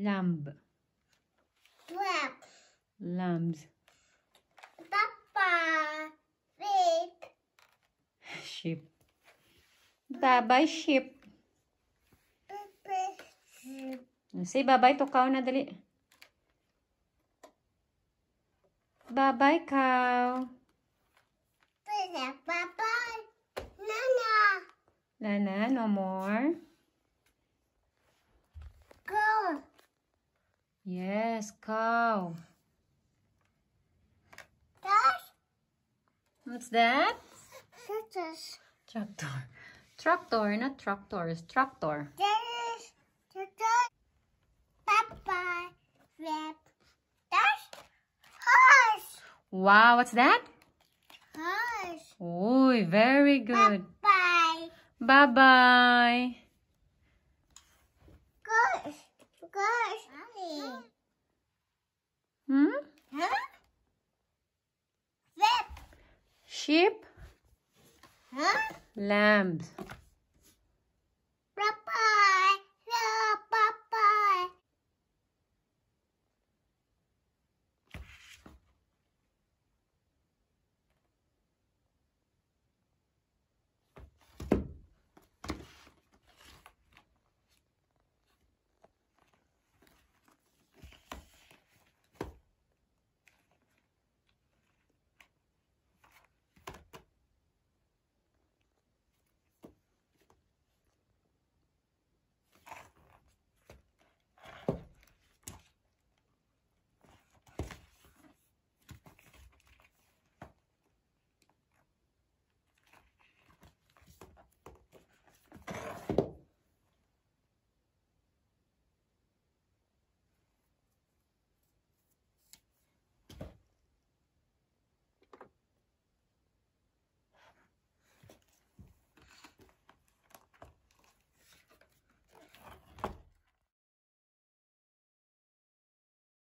Lamb. Trap. Lambs. Papa. Wait. Sheep. Bye-bye, sheep. Say bye-bye to cow na dali. Bye-bye, cow. Bye-bye. Nana. Lana, no more. Go. Yes, cow. Dash. What's that? Sisters. Tractor. Tractor, not tractors. Tractor. This. Sisters. Papa. Rap. Dash. Horse. Wow, what's that? Horse. Oh, very good. Bye. Bye-bye. Gosh. Gosh. Mommy. Hmm? Huh? Rap. Sheep. Huh? Lambs.